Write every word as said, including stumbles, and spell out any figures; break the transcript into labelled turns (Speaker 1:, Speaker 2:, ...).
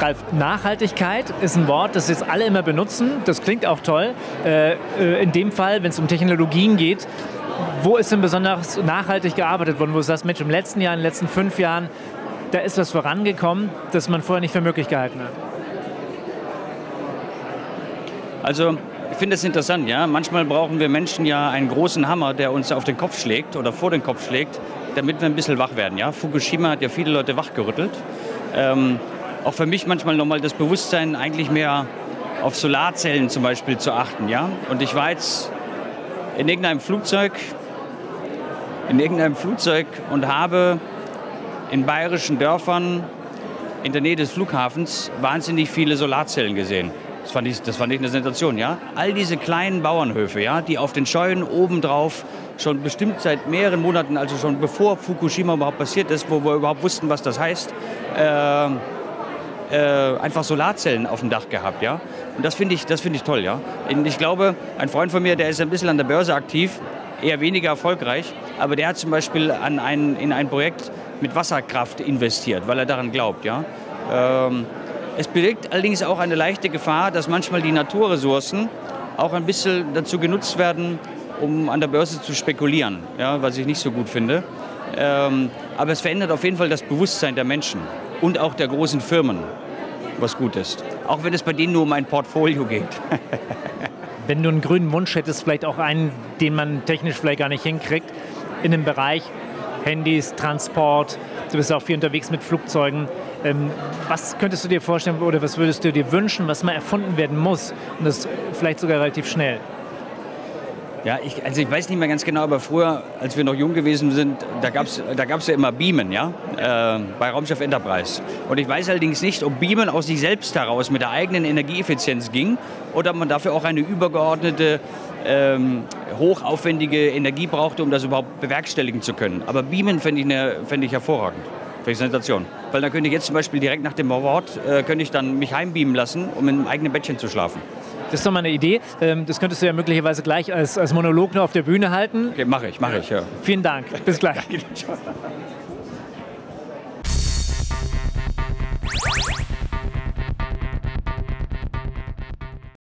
Speaker 1: Ralf, Nachhaltigkeit ist ein Wort, das jetzt alle immer benutzen. Das klingt auch toll. Äh, in dem Fall, wenn es um Technologien geht, wo ist denn besonders nachhaltig gearbeitet worden? Wo du sagst, Mensch, im letzten Jahr, in den letzten fünf Jahren, da ist was vorangekommen, das man vorher nicht für möglich gehalten hat.
Speaker 2: Also ich finde es interessant, ja. Manchmal brauchen wir Menschen ja einen großen Hammer, der uns auf den Kopf schlägt oder vor den Kopf schlägt, damit wir ein bisschen wach werden. Ja. Fukushima hat ja viele Leute wachgerüttelt. Ähm, auch für mich manchmal nochmal das Bewusstsein, eigentlich mehr auf Solarzellen zum Beispiel zu achten. Ja. Und ich war jetzt in irgendeinem Flugzeug, in irgendeinem Flugzeug und habe in bayerischen Dörfern in der Nähe des Flughafens wahnsinnig viele Solarzellen gesehen. Das fand ich, das fand ich eine Sensation, ja. All diese kleinen Bauernhöfe, ja, die auf den Scheunen obendrauf schon bestimmt seit mehreren Monaten, also schon bevor Fukushima überhaupt passiert ist, wo wir überhaupt wussten, was das heißt, äh, äh, einfach Solarzellen auf dem Dach gehabt, ja. Und das finde ich, das finde ich toll, ja. Und ich glaube, ein Freund von mir, der ist ein bisschen an der Börse aktiv, eher weniger erfolgreich, aber der hat zum Beispiel an ein, in ein Projekt mit Wasserkraft investiert, weil er daran glaubt, ja. Ähm, Es birgt allerdings auch eine leichte Gefahr, dass manchmal die Naturressourcen auch ein bisschen dazu genutzt werden, um an der Börse zu spekulieren, ja, was ich nicht so gut finde. Ähm, aber es verändert auf jeden Fall das Bewusstsein der Menschen und auch der großen Firmen, was gut ist. Auch wenn es bei denen nur um ein Portfolio geht.
Speaker 1: Wenn du einen grünen Wunsch hättest, vielleicht auch einen, den man technisch vielleicht gar nicht hinkriegt, in dem Bereich Handys, Transport, du bist auch viel unterwegs mit Flugzeugen. Ähm, was könntest du dir vorstellen oder was würdest du dir wünschen, was mal erfunden werden muss und das vielleicht sogar relativ schnell?
Speaker 2: Ja, ich, also ich weiß nicht mehr ganz genau, aber früher, als wir noch jung gewesen sind, da gab es da gab's ja immer Beamen, ja, äh, bei Raumschiff Enterprise. Und ich weiß allerdings nicht, ob Beamen aus sich selbst heraus mit der eigenen Energieeffizienz ging oder ob man dafür auch eine übergeordnete, ähm, hochaufwendige Energie brauchte, um das überhaupt bewerkstelligen zu können. Aber Beamen fände ich, ne, fänd ich hervorragend. Präsentation. Weil dann könnte ich jetzt zum Beispiel direkt nach dem Wort, äh, könnte ich dann mich heimbeamen lassen, um in einem eigenen Bettchen zu schlafen.
Speaker 1: Das ist doch mal eine Idee. Das könntest du ja möglicherweise gleich als, als Monolog nur auf der Bühne halten.
Speaker 2: Okay, mache ich, mache ich, ja.
Speaker 1: Vielen Dank. Bis gleich.